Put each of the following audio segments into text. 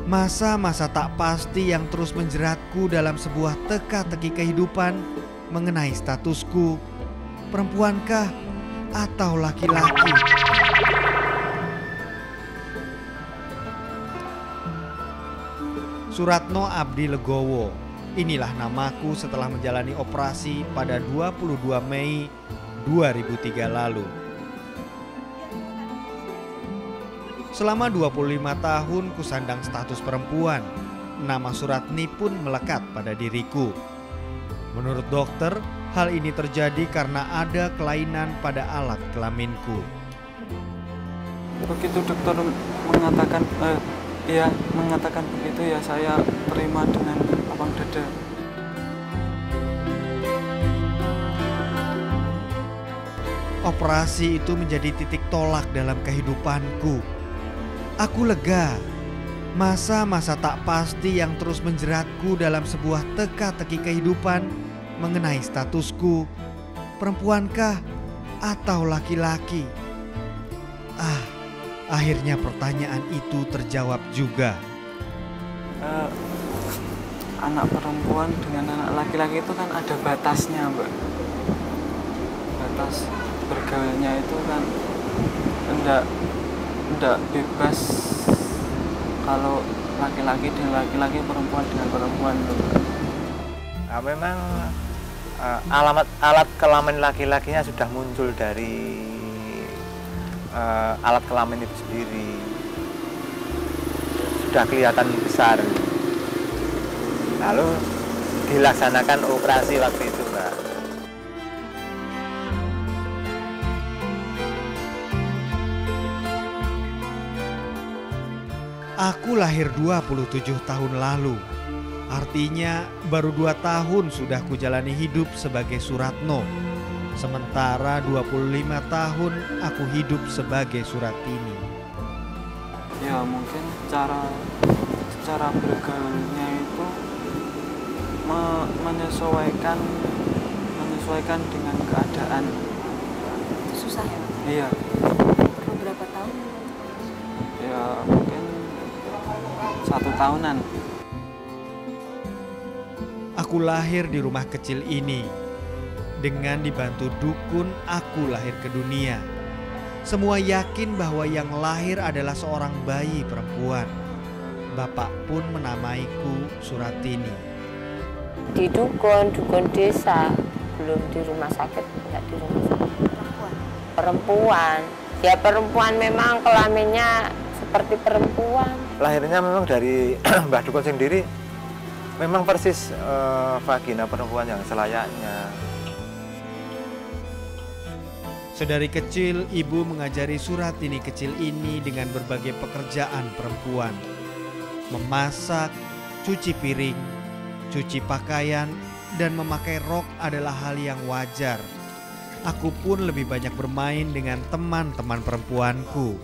Masa-masa tak pasti yang terus menjeratku dalam sebuah teka-teki kehidupan mengenai statusku, perempuankah atau laki-laki. Suratno Abdi Legowo, inilah namaku setelah menjalani operasi pada 22 Mei 2003 lalu. Selama 25 tahun kusandang status perempuan, nama Suratni pun melekat pada diriku. Menurut dokter, hal ini terjadi karena ada kelainan pada alat kelaminku. Begitu dokter mengatakan begitu ya, saya terima dengan lapang dada. Operasi itu menjadi titik tolak dalam kehidupanku. Aku lega. Masa-masa tak pasti yang terus menjeratku dalam sebuah teka-teki kehidupan mengenai statusku, perempuankah atau laki-laki. Akhirnya pertanyaan itu terjawab juga. Anak perempuan dengan anak laki-laki itu kan ada batasnya, Mbak. Batas bergaulnya itu kan enggak bebas kalau laki-laki dengan laki-laki, perempuan dengan perempuan. Nah, memang alat kelamin laki-lakinya sudah muncul dari alat kelamin itu sendiri, sudah kelihatan besar. Lalu dilaksanakan operasi waktu itu, Mbak. Aku lahir 27 tahun lalu. Artinya baru 2 tahun sudah kujalani hidup sebagai Suratno. Sementara 25 tahun aku hidup sebagai Suratini. Ya mungkin cara bergaulnya itu menyesuaikan dengan keadaan. Susah ya? Iya. Beberapa tahun? Ya mungkin 1 tahunan. Aku lahir di rumah kecil ini. Dengan dibantu dukun, aku lahir ke dunia. Semua yakin bahwa yang lahir adalah seorang bayi perempuan. Bapak pun menamaiku Suratini. Di dukun desa, belum di rumah sakit, enggak di rumah sakit. Perempuan. Ya perempuan memang kelaminnya seperti perempuan. Lahirnya memang dari Mbah Dukun sendiri, memang persis vagina perempuan yang selayaknya. Sedari kecil, ibu mengajari Suratini kecil ini dengan berbagai pekerjaan perempuan. Memasak, cuci piring, cuci pakaian, dan memakai rok adalah hal yang wajar. Aku pun lebih banyak bermain dengan teman-teman perempuanku.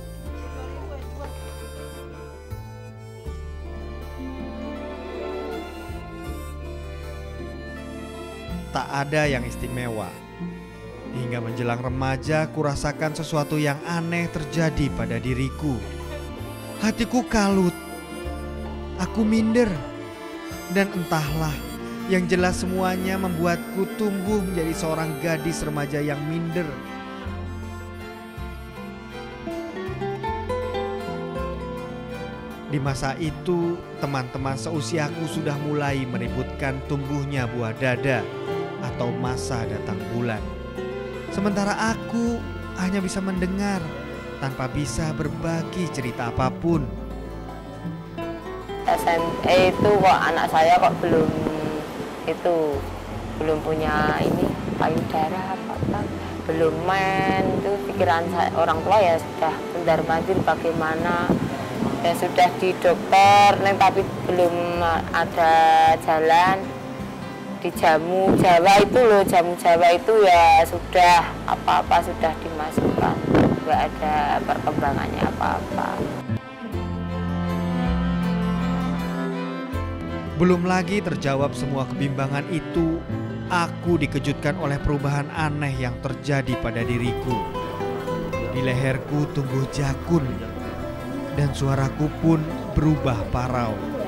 Tak ada yang istimewa. Hingga menjelang remaja, kurasakan sesuatu yang aneh terjadi pada diriku. Hatiku kalut. Aku minder. Dan entahlah, yang jelas semuanya membuatku tumbuh menjadi seorang gadis remaja yang minder. Di masa itu, teman-teman seusiaku sudah mulai meributkan tumbuhnya buah dada atau masa datang bulan. Sementara aku hanya bisa mendengar tanpa bisa berbagi cerita apapun. SMP itu kok anak saya kok belum punya ini payudara apa, belum main. Itu pikiran saya, orang tua ya sudah mondar mandir bagaimana. Ya sudah di dokter, tapi belum ada jalan. Di jamu Jawa itu loh, jamu Jawa itu ya sudah apa-apa sudah dimasukkan, nggak ada perkembangannya apa-apa. Belum lagi terjawab semua kebimbangan itu, aku dikejutkan oleh perubahan aneh yang terjadi pada diriku. Di leherku tumbuh jakun, dan suaraku pun berubah parau.